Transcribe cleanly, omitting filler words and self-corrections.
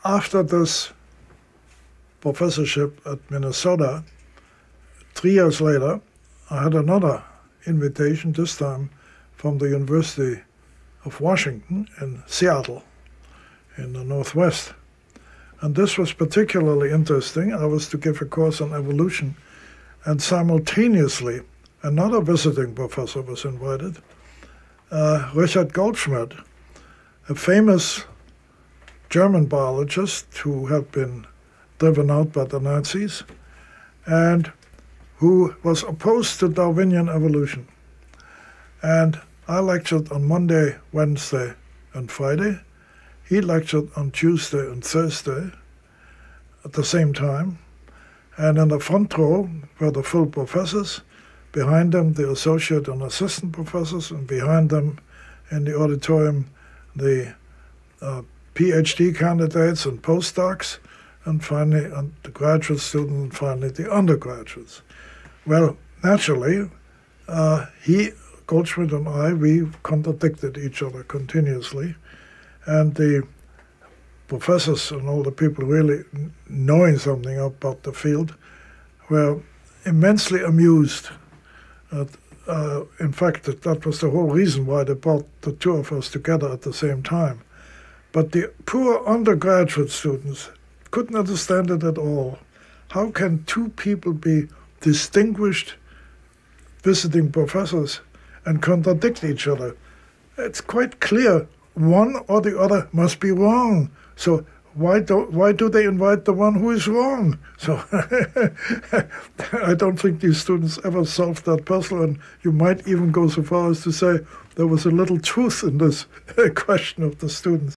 after this professorship at Minnesota, 3 years later, I had another invitation, this time from the University of Washington in Seattle, in the Northwest. And this was particularly interesting. I was to give a course on evolution, and simultaneously another visiting professor was invited, Richard Goldschmidt, a famous German biologist who had been driven out by the Nazis and who was opposed to Darwinian evolution. And I lectured on Monday, Wednesday, and Friday. He lectured on Tuesday and Thursday at the same time. And in the front row were the full professors, behind them the associate and assistant professors, and behind them in the auditorium the PhD candidates and postdocs, and finally the graduate students, and finally the undergraduates. Well, naturally, Goldschmidt and I, we contradicted each other continuously, and the professors and all the people really knowing something about the field were immensely amused. In fact, that was the whole reason why they brought the two of us together at the same time. But the poor undergraduate students couldn't understand it at all. How can two people be distinguished visiting professors and contradict each other? It's quite clear one or the other must be wrong. So why do they invite the one who is wrong? So I don't think these students ever solved that puzzle, and you might even go so far as to say there was a little truth in this question of the students.